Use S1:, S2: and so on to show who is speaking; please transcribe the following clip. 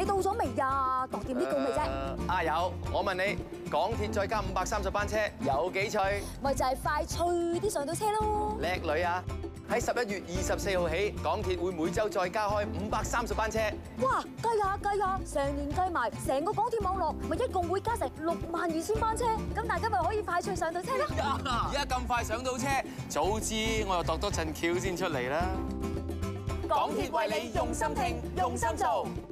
S1: 你到咗未呀？度掂啲稿未啫？
S2: 有，我問你，港鐵再加530班車有幾趣？
S1: 咪就係快脆啲上到車咯！
S2: 叻女啊！喺11月24號起，港鐵會每週再加開530班車。
S1: 哇！計下，成年計埋，成個港鐵網絡咪一共會加成62000班車，咁大家咪可以快脆上到車咯！
S3: 而家咁快上到車，早知我又度多陣橋先出嚟啦。
S2: 港鐵為你用心聽，用心做。